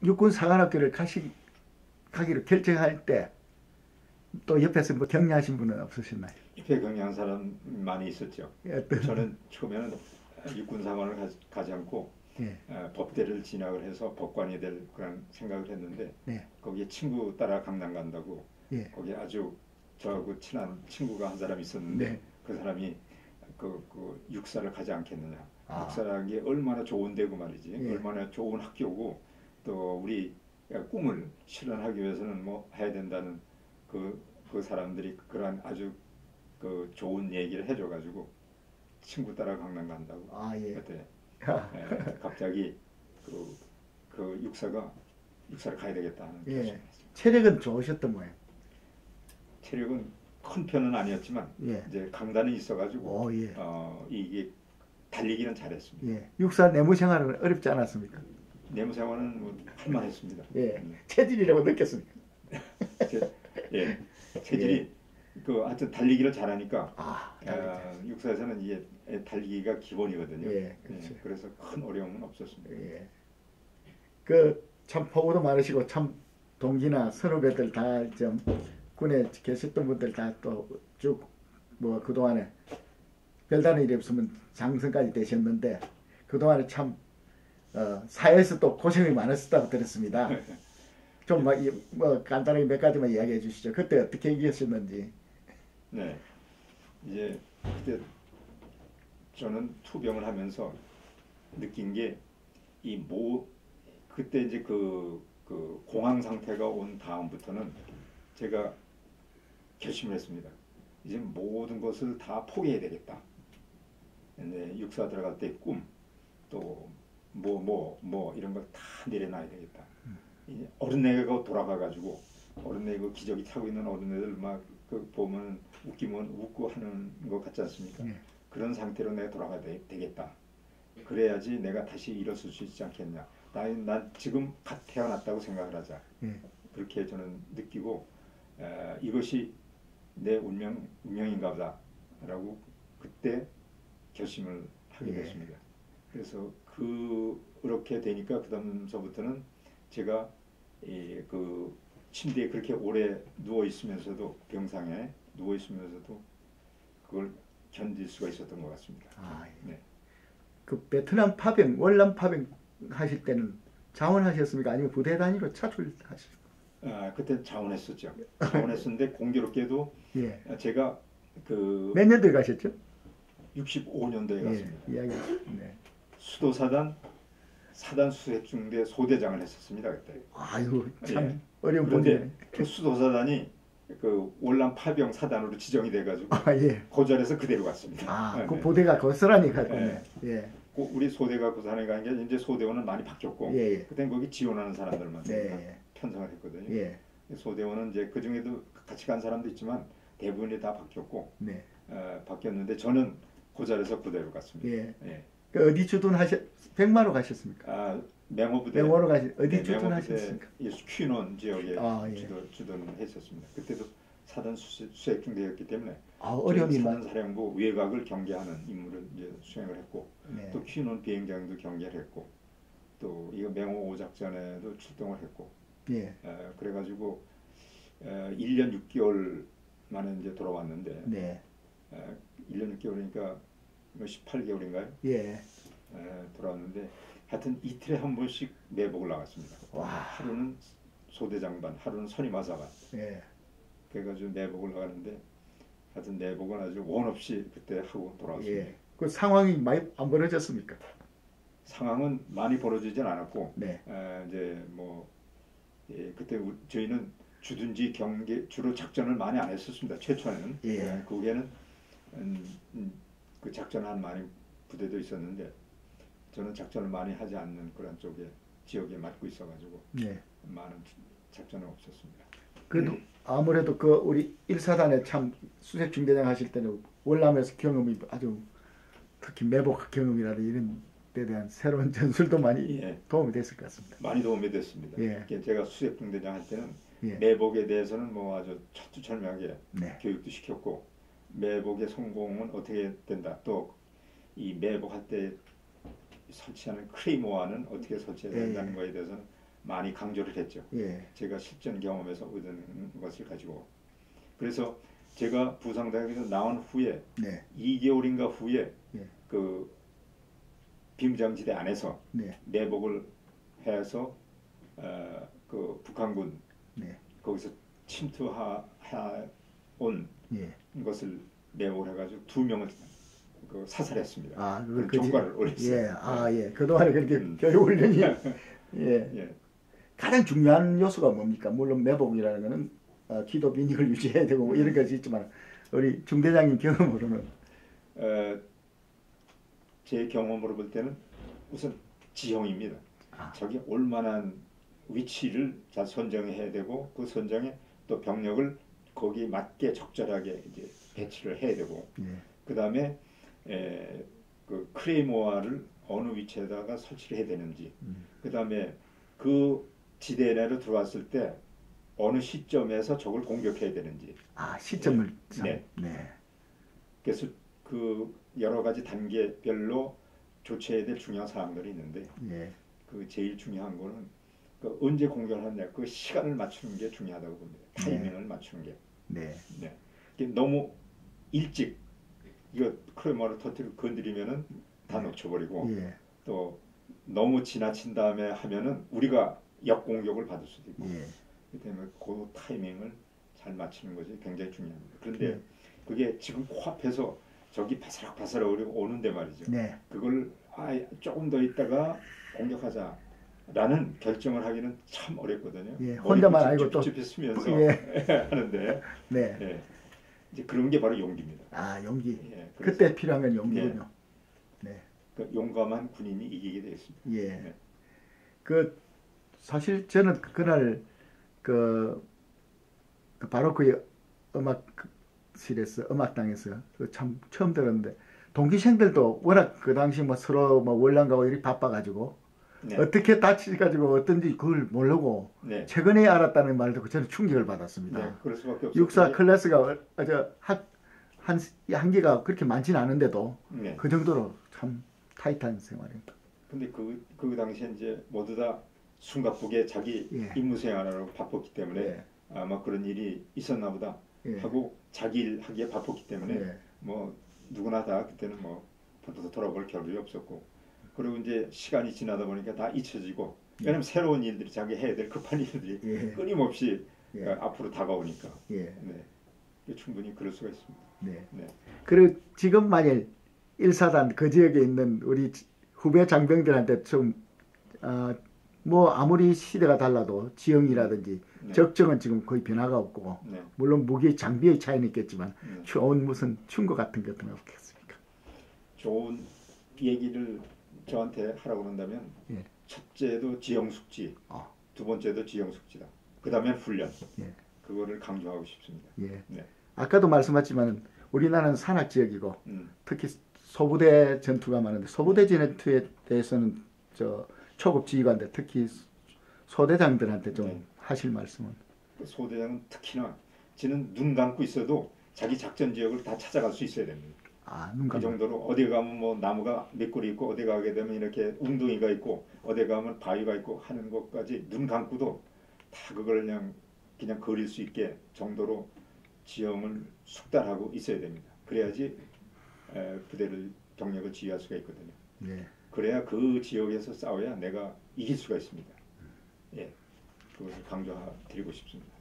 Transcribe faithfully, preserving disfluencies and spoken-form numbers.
육군 사관학교를 가시, 가기로 결정할 때 또 옆에서 뭐 격려하신 분은 없으셨나요? 옆에 격려한 사람 많이 있었죠. 예, 어떤, 저는 처음에는 육군 사관을 가, 가지 않고 예, 어, 법대를 진학을 해서 법관이 될 그런 생각을 했는데 네, 거기에 친구 따라 강남 간다고 예, 거기에 아주 저하고 친한 친구가 한 사람 있었는데 네. 그 사람이 그, 그 육사를 가지 않겠느냐. 아. 육사라는 게 얼마나 좋은 데고 말이지. 예. 얼마나 좋은 학교고 또 우리 꿈을 실현하기 위해서는 뭐 해야 된다는 그, 그 사람들이 그러한 아주 그 좋은 얘기를 해줘가지고 친구 따라 강남 간다고. 아, 예. 그때 에, 갑자기 그, 그 육사가 육사를 가야 되겠다 하는 예. 결심을 했습니다. 체력은 좋으셨던 모양. 체력은 큰 편은 아니었지만 예. 이제 강단은 있어가지고 오, 예. 어, 이게 달리기는 잘했습니다. 예. 육사 내무 생활은 어렵지 않았습니까? 내무 생활은 뭐 할만했습니다. 예. 음. 체질이라고 느꼈습니까? 제, 예, 체질이 그 하여튼 달리기를 잘하니까 아, 어, 육사에서는 이게 달리기가 기본이거든요. 예, 그렇죠. 예, 그래서 큰 어려움은 없었습니다. 예. 그 참 포부도 많으시고 참 동기나 선후배들 다 좀 군에 계셨던 분들 다 또 쭉 뭐 그동안에 별다른 일이 없으면 장성까지 되셨는데 그동안에 참 어, 사회에서 또 고생이 많으셨다고 들었습니다. 좀 뭐 간단하게 몇 가지만 이야기해 주시죠. 그때 어떻게 이기셨는지. 네, 이제 그때 저는 투병을 하면서 느낀 게 이 모 그때 이제 그, 그 공황 상태가 온 다음부터는 제가 결심을 했습니다. 이제 모든 것을 다 포기해야 되겠다. 네, 육사 들어갈 때 꿈, 또 뭐 뭐 뭐 이런 걸 다 내려놔야 되겠다. 이제 어린애가 돌아가가지고 어린애 그 기저귀 타고 있는 어린애들 막 그 보면 웃기면 웃고 하는 것 같지 않습니까? 네. 그런 상태로 내가 돌아가야 되, 되겠다. 그래야지 내가 다시 일어설 수 있지 않겠냐. 난, 난 지금 갓 태어났다고 생각을 하자. 예. 그렇게 저는 느끼고 에, 이것이 내 운명, 운명인가 보다 라고 그때 결심을 하게 예. 됐습니다. 그래서 그, 그렇게 되니까 그 다음서부터는 제가 이, 그 침대에 그렇게 오래 누워 있으면서도 병상에 누워 있으면서도 그걸 견딜 수가 있었던 것 같습니다. 아, 예. 네. 그 베트남 파병, 월남 파병 하실 때는 자원하셨습니까? 아니면 부대 단위로 차출하셨습니까? 아, 그때 자원했었죠. 자원했었는데 공교롭게도 예. 제가 그 몇 년도에 가셨죠? 육십오 년도에 예. 갔습니다. 이야기. 네. 수도사단 사단 수색중대 소대장을 했었습니다. 그때. 아유, 참 예. 어려운 그런데 분이네. 그 수도사단이 그 월남 파병 사단으로 지정이 돼가지고 아, 예. 그 자리에서 그대로 갔습니다. 아, 네, 그 네. 부대가 고스란히 가군요. 예. 그 우리 소대가 그 산에 간 게 이제 소대원은 많이 바뀌었고 예, 예. 그땐 거기 지원하는 사람들만 네. 편성을 했거든요. 예. 소대원은 이제 그 중에도 같이 간 사람도 있지만 대부분이 다 바뀌었고 네. 어, 바뀌었는데 저는 그 자리에서 그대로 갔습니다. 예. 예. 그 어디 주둔하셨? 백마로 가셨습니까? 아, 맹호부대. 맹호로 가시. 어디 네, 주둔하셨습니까? 맹호부대 퀴논 지역에 아, 예. 주둔, 주둔을 했었습니다. 그때도 사단 수색, 수색중대였기 때문에 아, 어려운 일만. 사단사령부 외곽을 경계하는 임무를 이제 수행을 했고 네. 또 퀴논 비행장도 경계를 했고 또 이거 맹호 오작전에도 출동을 했고 예. 에, 그래가지고 에, 일 년 육 개월 만에 이제 돌아왔는데 네. 에, 일 년 육 개월이니까 뭐 십팔 개월인가요? 예. 에, 돌아왔는데 하여튼 이틀에 한 번씩 매복을 나갔습니다. 와. 하루는 소대장반, 하루는 선임하사관. 예. 그래가지고 내복을 나가는데 하여튼 내복은 아주 원 없이 그때 하고 돌아왔습니다. 예. 그 상황이 많이 안 벌어졌습니까? 상황은 많이 벌어지진 않았고 네. 에, 이제 뭐 예, 그때 우, 저희는 주둔지 경계 주로 작전을 많이 안 했었습니다. 최초에는 예. 에, 거기에는 음, 음, 그 작전한 많이 부대도 있었는데 저는 작전을 많이 하지 않는 그런 쪽에 지역에 맡고 있어가지고 네. 많은 작전은 없었습니다. 그래도 아무래도 그 우리 일 사단에 참 수색 중대장 하실 때는 월남에서 경험이 아주 특히 매복 경험이라든지 이런 데 대한 새로운 전술도 많이 예. 도움이 됐을 것 같습니다. 많이 도움이 됐습니다. 예. 제가 수색중대장 할 때는 예. 매복에 대해서는 뭐 아주 철두철미하게 네. 교육도 시켰고 매복의 성공은 어떻게 된다. 또 이 매복할 때 설치하는 크레이모어는 어떻게 설치해야 된다는 예. 거에 대해서는 많이 강조를 했죠. 예. 제가 실전 경험에서 얻은 것을 가지고. 그래서 제가 부상당에서 나온 후에 네. 이 개월인가 후에 예. 그 비무장지대 안에서 네. 내복을 해서 어, 그 북한군 네. 거기서 침투하 온 예. 것을 내복을 해가지고 두 명을 그 사살했습니다. 아, 그 그 종과를 올렸어요. 예. 아, 예. 그동안에 그렇게 음. 교육 훈련이 예. 예. 가장 중요한 요소가 뭡니까? 물론 내복이라는 거는 어, 기도 빈익을 유지해야 되고 뭐 이런 것이 있지만 우리 중대장님 경험으로는 어, 제 경험으로 볼 때는 우선 지형입니다. 아. 저기 올만한 위치를 잘 선정해야 되고 그 선정에 또 병력을 거기에 맞게 적절하게 이제 배치를 해야 되고 예. 그 다음에 그 크레이모어를 어느 위치에다가 설치를 해야 되는지 음. 그 다음에 그 지대 내로 들어왔을 때 어느 시점에서 적을 공격해야 되는지 아, 시점을 네. 참, 네. 네. 그래서 그 여러 가지 단계별로 조치해야 될 중요한 사항들이 있는데 예. 그 제일 중요한 거는 그 언제 공격을 하냐 그 시간을 맞추는 게 중요하다고 봅니다. 타이밍을 네. 맞추는 게. 네. 네. 이게 너무 일찍 이거 크레머를 터뜨리고 건드리면은 다 네. 놓쳐버리고 예. 또 너무 지나친 다음에 하면은 우리가 역공격을 받을 수도 있고 예. 그렇기 때문에 그 타이밍을 잘 맞추는 것이 굉장히 중요합니다. 그런데 네. 그게 지금 코앞에서 저기 바사락바사락 오는데 말이죠. 네. 그걸 아, 조금 더 있다가 공격하자라는 결정을 하기는 참 어렵거든요. 예, 혼자만 머리 알고 또 찝찝 쓰면서 예. 하는데 네. 예. 이제 그런 게 바로 용기입니다. 아, 용기. 예, 그래서 그때 필요한 건 용기군요. 네. 그 용감한 군인이 이기게 되겠습니다. 예. 네. 그 사실 저는 그날 그, 그 바로 그 음악실에서 음악당에서 그 참 처음 들었는데 동기생들도 워낙 그 당시 뭐 서로 뭐 월남가고 이렇게 바빠가지고 네. 어떻게 다치가지고 어떤지 그걸 모르고 네. 최근에 알았다는 말을 듣고 저는 충격을 받았습니다. 네, 그럴 수밖에 없어요. 육사 클래스가 아주 한 한계가 그렇게 많지는 않은데도 네. 그 정도로 참 타이트한 생활입니다. 근데 그, 그 당시에 이제 모두 다 숨가쁘게 자기 예. 임무 생활하러 바빴기 때문에 예. 아마 그런 일이 있었나 보다 예. 하고 자기 일 하기에 바빴기 때문에 예. 뭐 누구나 다 그때는 뭐 돌아볼 겨를이 없었고 그리고 이제 시간이 지나다 보니까 다 잊혀지고 예. 왜냐면 새로운 일들이 자기 해야 될 급한 일들이 예. 끊임없이 예. 어, 앞으로 다가오니까 예. 네. 충분히 그럴 수가 있습니다. 네. 네. 그리고 지금 만일 일사단 그 지역에 있는 우리 후배 장병들한테 좀 어, 뭐 아무리 시대가 달라도 지형이라든지 네. 적정은 지금 거의 변화가 없고 네. 물론 무기 장비의 차이는 있겠지만 네. 좋은 무슨 충고 같은 것은 없겠습니까? 좋은 얘기를 저한테 하라고 한다면 예. 첫째도 지형숙지, 어. 두 번째도 지형숙지다. 그 다음에 훈련. 예. 그거를 강조하고 싶습니다. 예. 네. 아까도 말씀하셨지만 우리나라는 산악 지역이고 음. 특히 소부대 전투가 많은데 소부대 전투에 대해서는 저 초급 지휘관들 특히 소대장들한테 좀 네. 하실 말씀은 그 소대장은 특히나 지는 눈 감고 있어도 자기 작전 지역을 다 찾아갈 수 있어야 됩니다. 아, 눈 그 감아. 정도로 어디 가면 뭐 나무가 몇 그루 있고 어디 가게 되면 이렇게 웅덩이가 있고 어디 가면 바위가 있고 하는 것까지 눈 감고도 다 그걸 그냥 그냥 그릴 수 있게 정도로 지형을 숙달하고 있어야 됩니다. 그래야지 에, 부대를 병력을 지휘할 수가 있거든요. 네. 그래야 그 지역에서 싸워야 내가 이길 수가 있습니다. 예, 그것을 강조드리고 싶습니다.